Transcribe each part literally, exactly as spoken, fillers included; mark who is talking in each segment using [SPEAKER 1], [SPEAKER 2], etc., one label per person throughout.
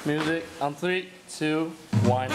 [SPEAKER 1] Music on three, two, one.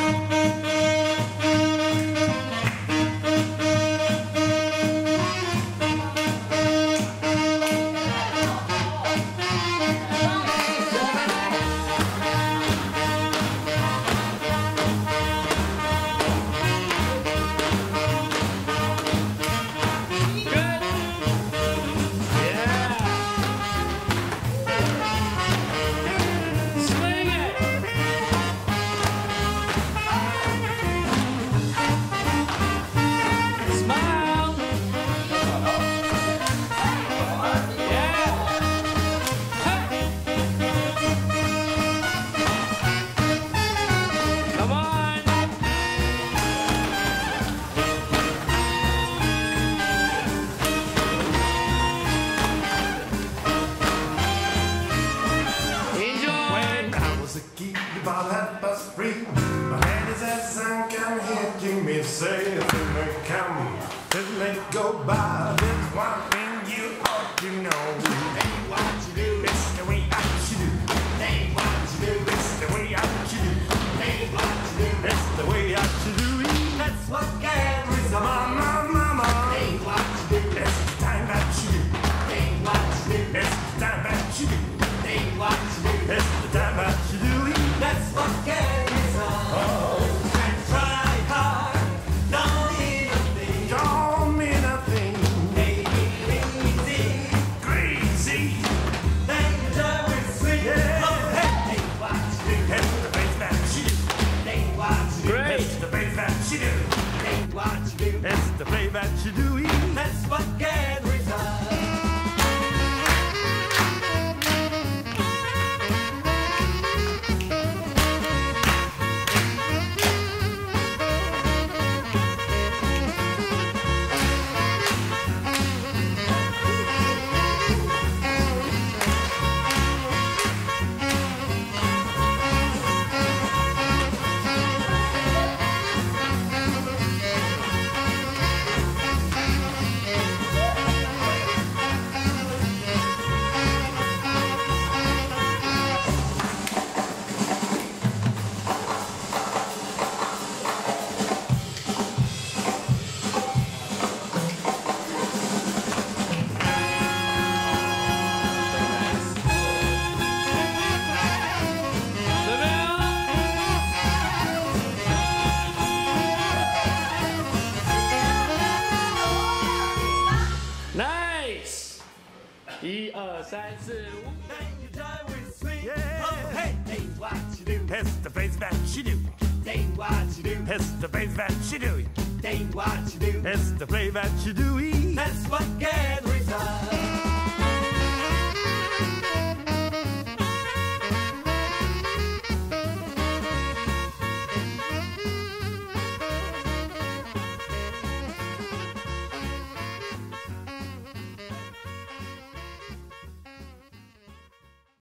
[SPEAKER 2] About half past three, my head is at sun, come here, give me say if it may come, let me go by. There's one thing you ought to know. Ain't what you do, it's the way I should do. Ain't what you do, it's the way I should do. Ain't what you do, it's the way I should do. That's what carries on my mama. Ain't what you do, it's the time that you do. Ain't what you do, it's the time that you do. Ain't what you do, it's the time that you do. That's what carries on. Oh. And try hard, don't mean a thing. Don't mean a thing. Maybe easy, crazy. Then you do it sweet. Yeah. Oh, hey, ain't what you do. It's the face that you do. Ain't what you do.
[SPEAKER 1] Great.
[SPEAKER 2] It's the face that you do. Ain't what you do. It's the play that you do. That's what carries on.
[SPEAKER 1] Nice! 一二三四五。
[SPEAKER 2] Ain't what you do. It's the face that you do. Ain't what you do. It's the face that you do. Ain't what you do. It's the play that you do. That's what